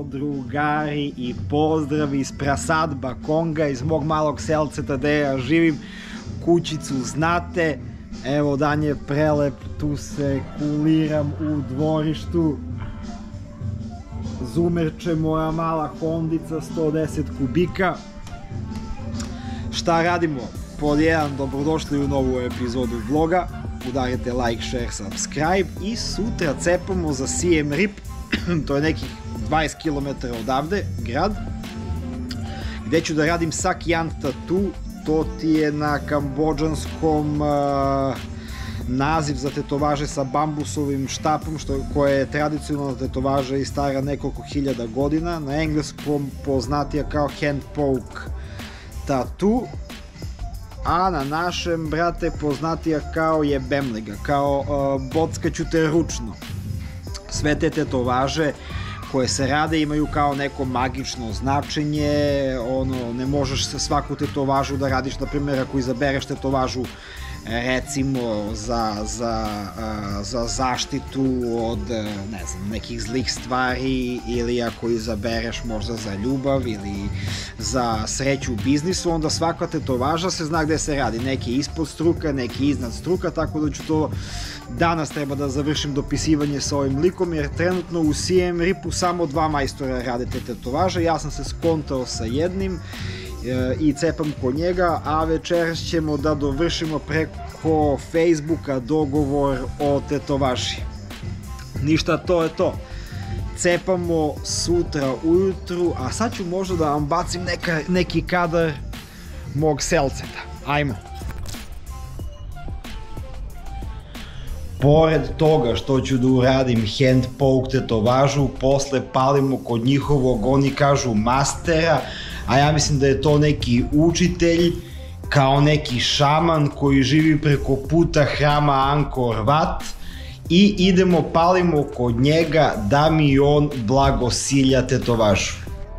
drugari i pozdrav iz prasadba Konga, iz mog malog selceta gde ja živim. Kućicu znate, evo dan je prelep, tu se kuliram u dvorištu. Zumerče, moja mala Hondica, 110 kubika. Šta radimo? Pod jedan, dobrodošli u novu epizodu vloga. Udarite like, share, subscribe i sutra cepamo za Siem Reap. To je nekih 20 km odavde, grad, gde ću da radim Sakyan Tattoo. To ti je na kambodžanskom naziv za tetovaže sa bambusovim štapom, koja je tradicionalna tetovaža i stara nekoliko hiljada godina. Na engleskom poznatija kao hand poke tattoo, a na našem, brate, poznatija kao jebemliga, kao bockaću te ručno. Sve te tetovaže koje se rade imaju kao neko magično značenje, ne možeš sa svaku tetovažu da radiš, na primjer, ako izabereš tetovažu recimo za zaštitu od, ne znam, nekih zlih stvari, ili ako izabereš možda za ljubav ili za sreću u biznisu, onda svaka tetovaža se zna gde se radi, neki ispod struka, neki iznad struka, tako da ću to danas treba da završim dopisivanje sa ovim likom, jer trenutno u Siem Reapu samo 2 majstora rade te tetovaže. Ja sam se skontao sa jednim i cepam kod njega, a večeras ćemo da dovršimo preko Facebooka dogovor o tetovaži. Ništa, to je to. Cepamo sutra ujutru, a sad ću možda da vam bacim neki kadar mog selceta. Ajmo. Pored toga što ću da uradim hand poke tetovažu, posle palimo kod njihovog, oni kažu mastera, a ja mislim da je to neki učitelj, kao neki šaman koji živi preko puta hrama Angkor Wat, i idemo palimo kod njega da mi on blagosilja tetovažu.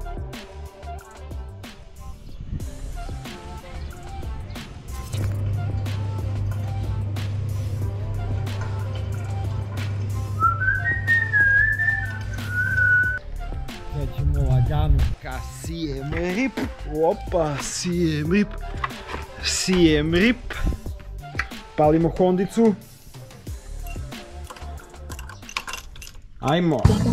Krećemo lagano ka Siem Reap. Opa, Siem Reap. Siem Reap. Palimo Hondicu. Ajmo.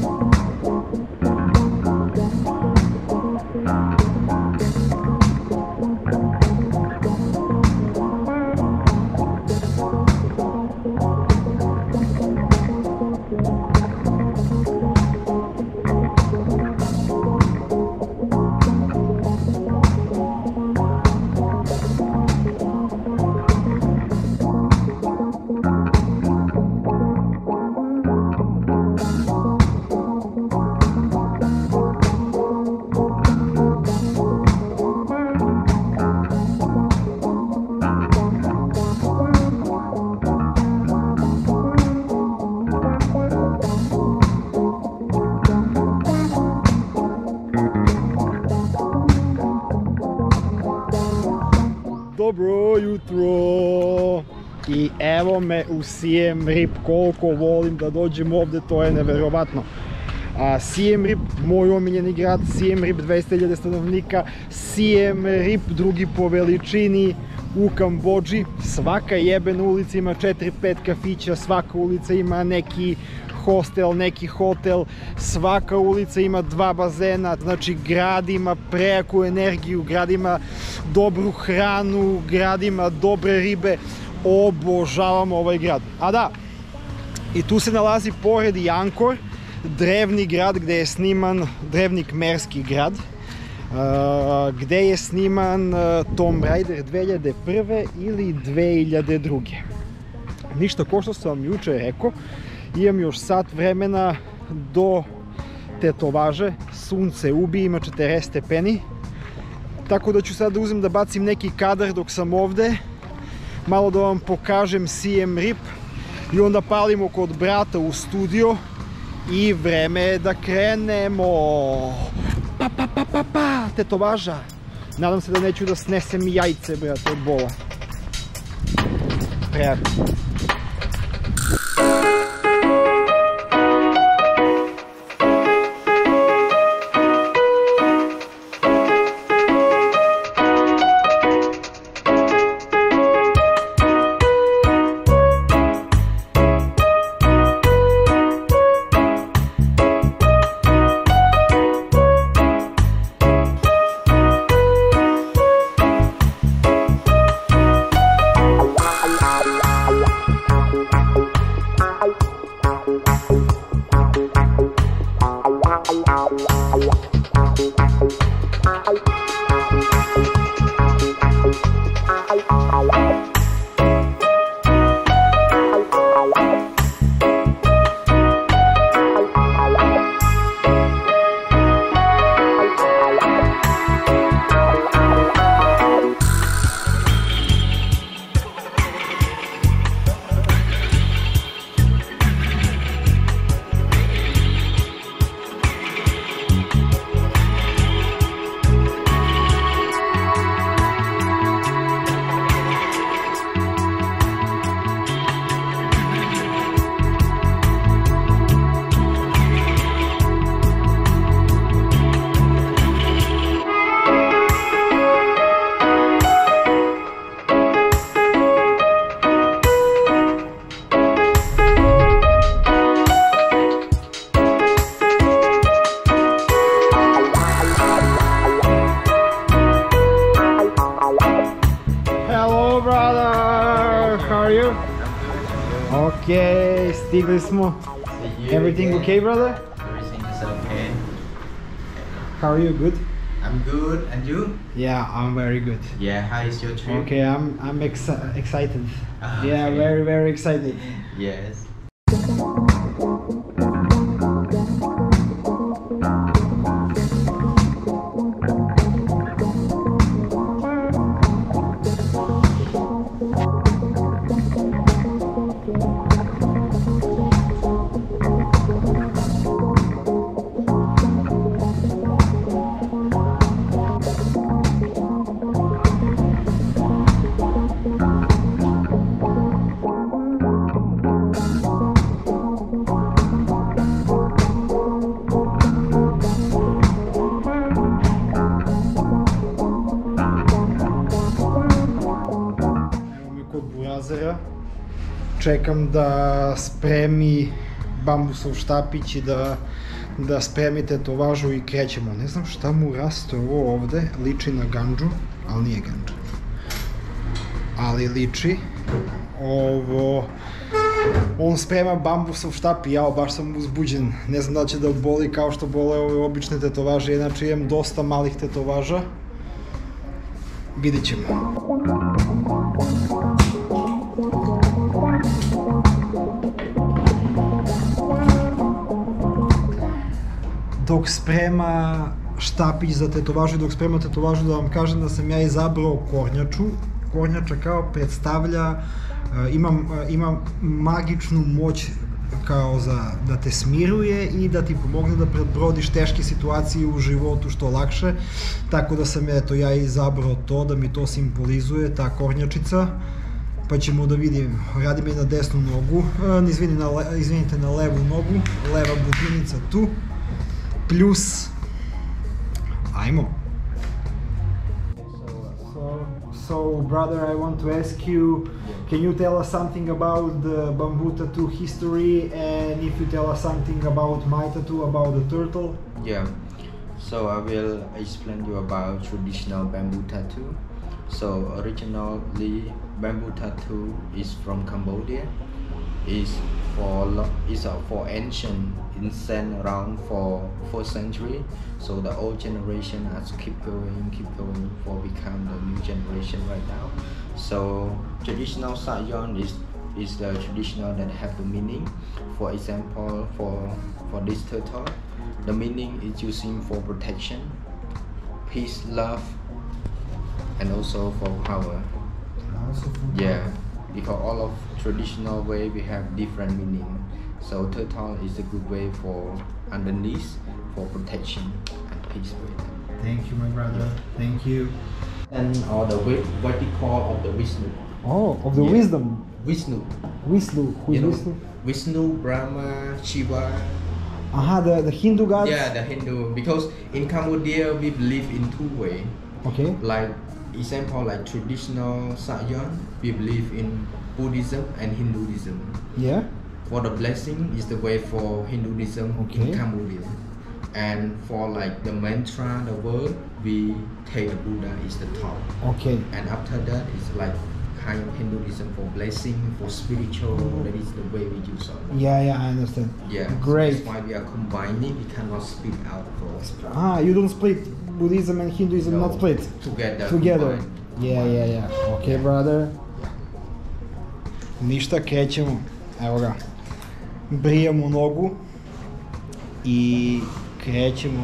Dobro jutro! I evo me u Siem Reap, koliko volim da dođem ovde, to je neverovatno. Siem Reap, moj omiljeni grad, Siem Reap, 200.000 stanovnika, Siem Reap, drugi po veličini u Kambodži. Svaka jebena ulica ima 4-5 kafića, svaka ulica ima neki hostel, neki hotel, svaka ulica ima 2 bazena, znači grad ima prejaku energiju, grad ima dobru hranu, grad ima dobre ribe, obožavam ovaj grad. A da, i tu se nalazi pored i Angkor, drevni grad gde je sniman, drevni kmerski grad, gde je sniman Tomb Raider 2001. ili 2002. Ništa, ko što sam vam juče rekao, imam još sat vremena do tetovaže, sunce ubi, ima 40 stepeni, tako da ću sad da uzem da bacim neki kadar dok sam ovde, malo da vam pokažem Siem Reap i onda palimo kod brata u studio i vreme je da krenemo. Pa, tetovaža. Nadam se da neću da snesem jajce, brate, od bola. Prijatno. Okay, stigli smo. Everything okay, brother? Everything is okay. How are you? Good? I'm good, and you? Yeah, I'm very good. Yeah, how is your trip? Okay, I'm excited. Yeah, Okay. very excited. Yes. Čekam da spremi bambusov štapić i da spremi tetovažu i krećemo. Ne znam šta mu raste ovo ovde, liči na gandžu, ali nije gandža. Ali liči. On sprema bambusov štap i jao, baš sam uzbuđen. Ne znam da li će da boli kao što bole ove obične tetovaže, inače imam dosta malih tetovaža. Vidit ćemo. Dok sprema štapić za tetovažu i dok sprema tetovažu, da vam kažem da sam ja izabrao kornjaču. Kornjača kao predstavlja, ima magičnu moć kao da te smiruje i da ti pomogne da prebrodiš teške situacije u životu što lakše. Tako da sam ja izabrao to, da mi to simbolizuje, ta kornjačica. Pa ćemo da vidim, radim je na desnu nogu, izvinite, na levu nogu, leva budinica tu. Plus, ajmo. So brother, I want to ask you, can you tell us something about the bamboo tattoo history, and if you tell us something about my tattoo, about the turtle? Yeah. So I will explain you about traditional bamboo tattoo. So originally, bamboo tattoo is from Cambodia. It's for ancient incense around for 4th century. So the old generation has keep going for become the new generation right now. So traditional sayon is the traditional that have the meaning. For example, for this turtle, the meaning is using for protection, peace, love, and also for power. Yeah. Because all of traditional way we have different meaning. So turtle is a good way for underneath for protection and peace. Thank you, my brother. Thank you. And or the what we call of the Vishnu. Oh, of the wisdom. Vishnu. Vishnu. Who is Vishnu? Vishnu, Brahma, Shiva. Aha, the Hindu gods. Yeah, the Hindu. Because in Cambodia we believe in two ways. Okay. Like example, like traditional sayon, we believe in Buddhism and Hinduism. Yeah. For the blessing is the way for Hinduism in Cambodia. And for like the mantra, the word, we take the Buddha is the top. Okay. And after that is like kind of Hinduism for blessing, for spiritual, that is the way we use it. Yeah, I understand. Yeah. Great. So that's why we are combining, we cannot split out for. Ah, you don't split Buddhism and Hinduism, No, not split? Together. Together. Combined. Yeah. Okay, brother. Ništa, krećemo. Evo ga. Brijemo nogu i krećemo.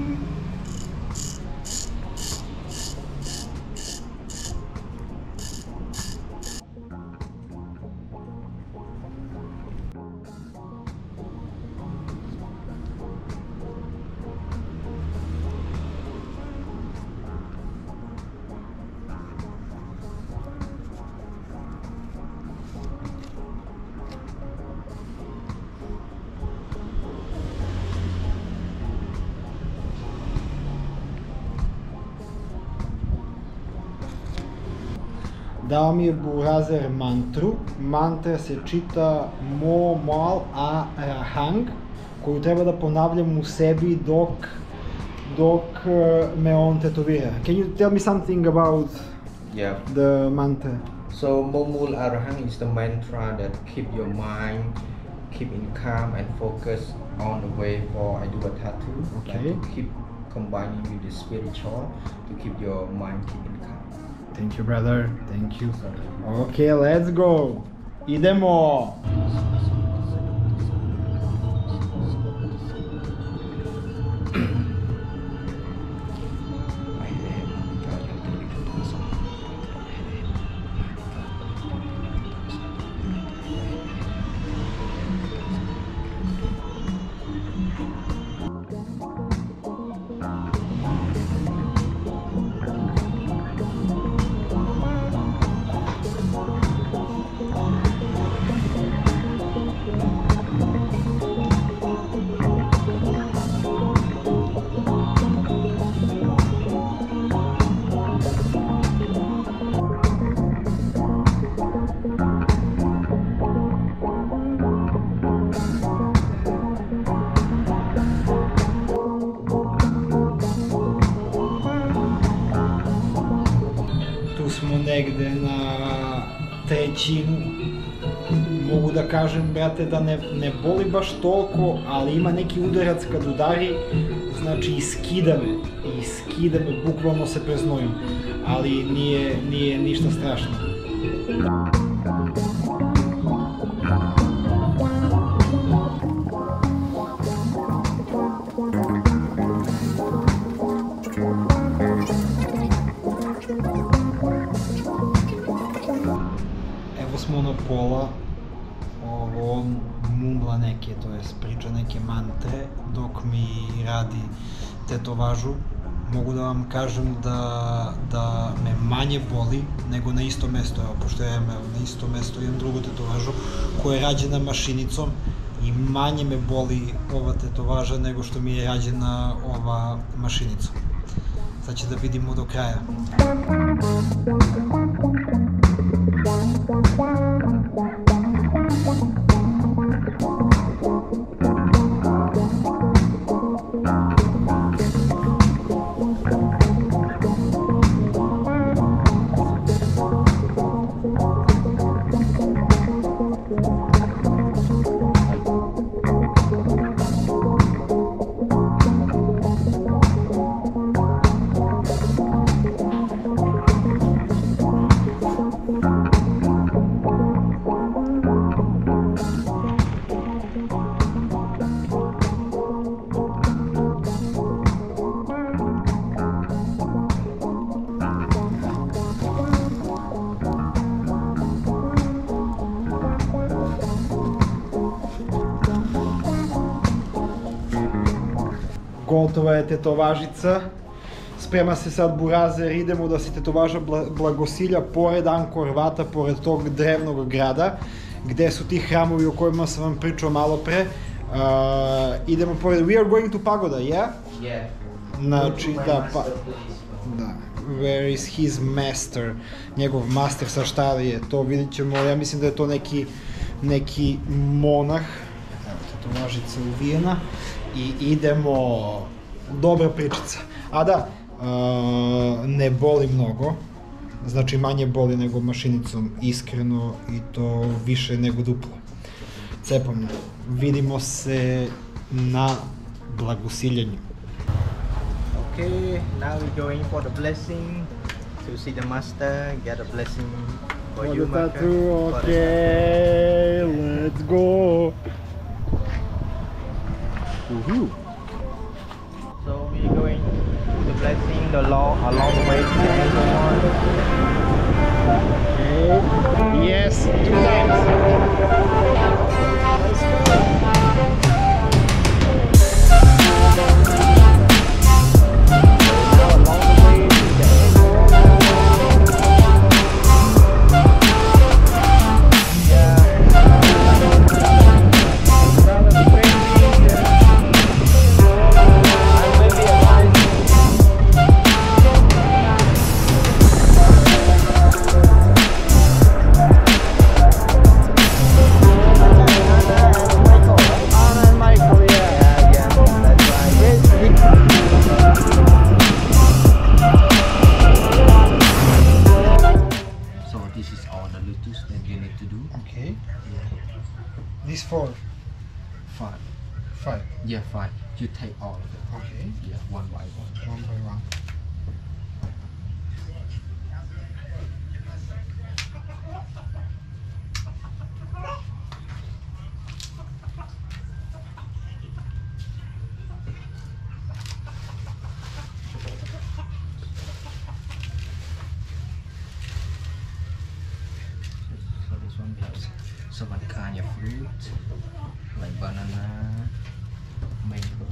Dao mi je Burazer mantru. Mantra se čita Mo Mal A Rahang, koju treba da ponavljam u sebi dok me on tetovira. Can you tell me something about the mantra? So Momul Arahang is the mantra that keep your mind keep in calm and focus on the way for I do a tattoo. Okay. Like to keep combining with the spiritual to keep your mind keep in calm. Thank you, brother. Thank you. Okay, let's go. Idemo. Smo negde na trećinu. Mogu da kažem, brate, da ne boli baš toliko, ali ima neki udarac kad udari, znači iskida me, bukvalno se preznojim, ali nije ništa strašno. Smo na pola, ovo mumla neke, to jest priča neke mantre dok mi radi tetovažu. Mogu da vam kažem da me manje boli nego na isto mesto, evo, pošto ja imam na isto mesto imam drugu tetovažu koja je rađena mašinicom i manje me boli ova tetovaža nego što mi je rađena ova mašinica. Sad će da vidimo do kraja. Gotova je tetovažica, sprema se sad burazer, idemo da se tetovaža blagosilja pored Angkor Vata, pored tog drevnog grada, gde su ti hramovi o kojima sam vam pričao malo pre. Idemo pored, we are going to Pagoda, yeah? Yeah. Znači, da, pa... Da, where is his master, njegov master, sa šta je to, vidit ćemo, ja mislim da je to neki monah, evo tetovažica uvijena. I idemo, dobra pričica. A da, ne boli mnogo, znači manje boli nego mašinicom, iskreno, i to više nego duplo. Cepamo, vidimo se na blagosiljenju. Okay, now we're going for the blessing to see the master, get a blessing for you, tattoo, okay, let's go. So we're going to blessing the law along the way to the Amazon. Okay. Yes, 2 times. This 4. 5. 5. Yeah, 5. You take all of it. Okay. Yeah, one by one. One by one. So this one we have some kind of fruit, like banana, mango.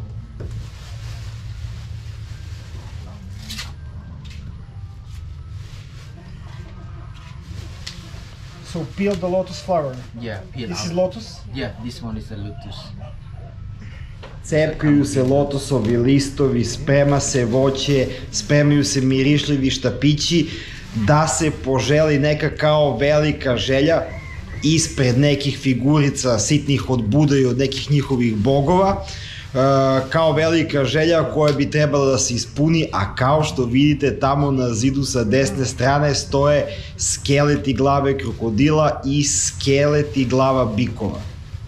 So peel the lotus flower. Yeah, peel This out. is lotus? Yeah, this one is a lotus. Cepkaju se lotusovi listovi, sprema se voće, spremaju se mirišljivi štapići, da se poželi neka kao velika želja ispred nekih figurica sitnih od Buda i od nekih njihovih bogova, kao velika želja koja bi trebala da se ispuni, a kao što vidite tamo na zidu sa desne strane stoje skeleti glave krokodila i skeleti glava bikova.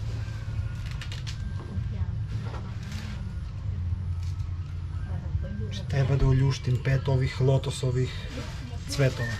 Treba da uljuštim 5 ovih lotosovih cvetova.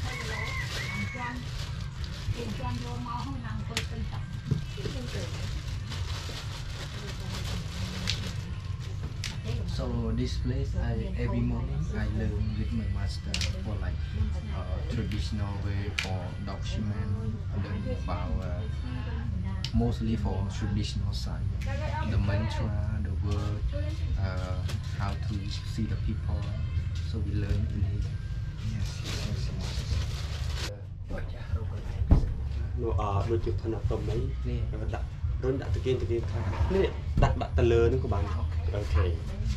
So this place, every morning I learn with my master for like traditional way for document, learn about mostly for traditional science, the mantra, the word, how to see the people. So we learn in here. Đôi chụp thành tôm mấy đặt run đặt từ kia nè đặt tờ lơ nữa các bạn. Okay.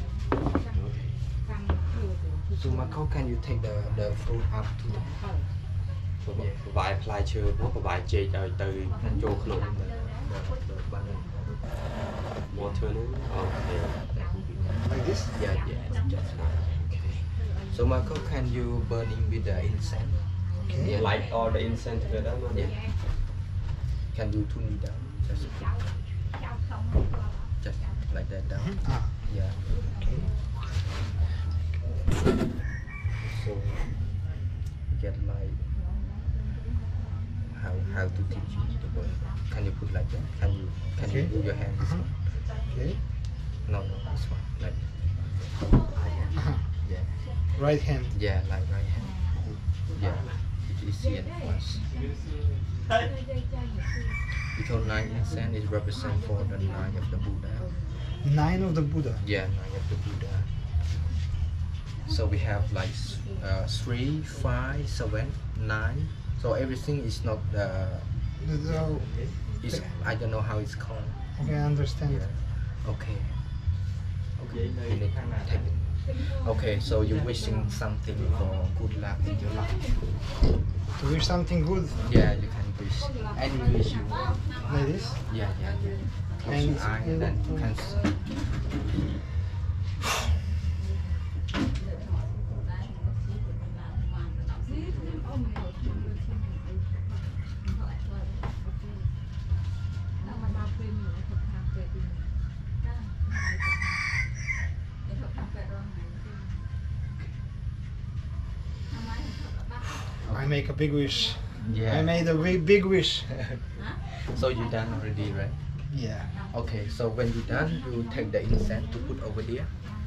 So Marco, can you take the fruit up to Vài fly chưa nó có vài chê từ chỗ khổng the banana? Water nữa. Okay. Like this? Yeah, just like. Okay. So Marco, can you burning with the incense? Okay. Yeah. Like all the incense together. Yeah. Can you tune it down? Just like that down. Ah, Yeah. okay. So get like how to teach you the word. Can you put like that? Can you Okay. move your hand this one? Okay. No, this one. Like yeah. Right hand. Yeah, like right hand. Yeah. It is easy and fast. Because 9 incense is represent for the 9 of the Buddha. 9 of the Buddha. Yeah, 9 of the Buddha. So we have like 3, 5, 7, 9. So everything is not is I don't know how it's called. Okay, I understand. Yeah. Okay. Okay. You need to take it. Okay, so you're wishing something for good luck in your life. To wish something good, Yeah, you can wish any wish you want. like this. Yeah. Close And your eye and then you can I make a big wish. Yeah. I made a big wish. So you done already, right? Yeah. Okay, so when you're done, you take the incense to put over there.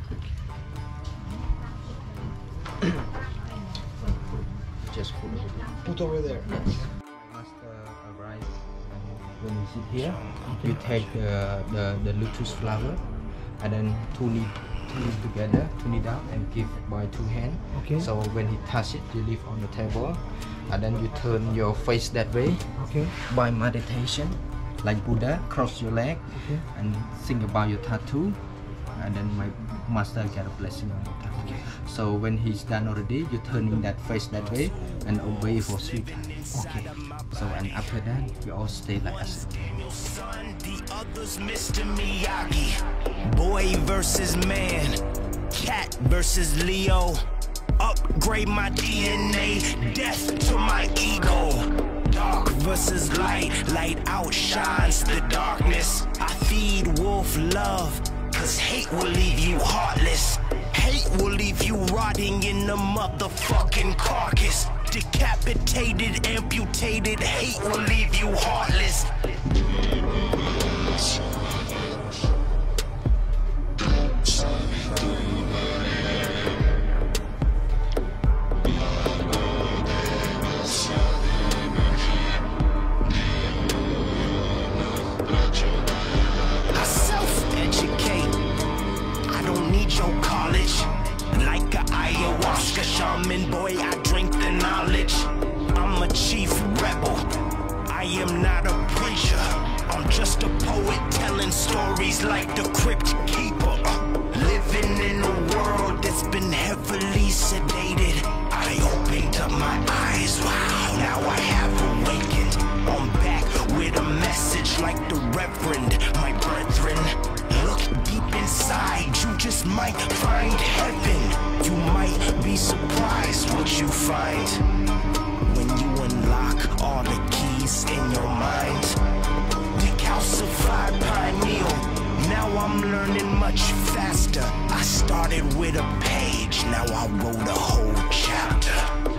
Just put over there. Put over there. Master arrives. When you sit here, you take the lotus flower and then tune it together, tune it out and give by 2 hands. Okay. So when he touch it, you leave on the table and then you turn your face that way Okay. by meditation, like Buddha. Cross your leg Okay. and think about your tattoo, and then my master get a blessing on your tattoo. Okay. So when he's done already, you turning that face that way and obey for 3 times. Okay. So and after that, you all stay like us. The others, Mr. Miyagi. Boy versus man. Cat versus Leo. Upgrade my DNA. Death to my ego. Dark versus light, light outshines the darkness. I feed wolf love, cause hate will leave you heartless. Hate will leave you rotting in the motherfucking carcass. Decapitated, amputated, hate will leave you heartless. I self-educate. I don't need your college. Like a ayahuasca shaman, boy, I drink the knowledge. I'm a chief rebel. I am not a preacher. I'm just a poet telling stories like the Crypt Keeper. Living in a world that's been heavily sedated. I opened up my eyes, wow, now I have awakened. I'm back with a message like the Reverend, my brethren. Look deep inside, you just might find heaven. You might be surprised what you find when you unlock all the keys in your mind. Decalcified pineal, now I'm learning much faster. I started with a page, now I wrote a whole chapter.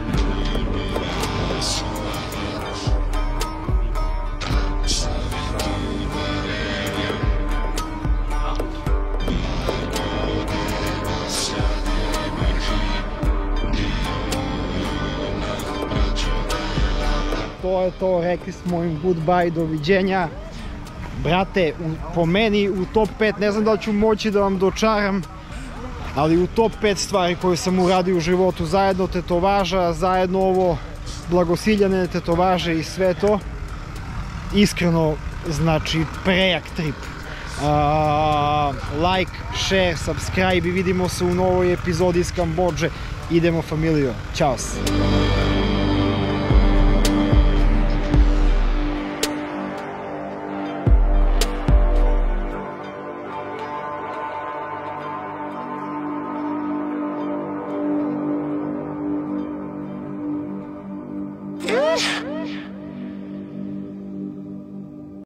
To je to, rekli smo im goodbye, doviđenja. Brate, po meni u top 5, ne znam da li ću moći da vam dočaram, ali u top 5 stvari koje sam uradio u životu, zajedno tetovaža, zajedno ovo blagosiljane tetovaže i sve to, iskreno, znači prejak trip. Like, share, subscribe i vidimo se u novoj epizodi iz Kambodže. Idemo familijo, čao se!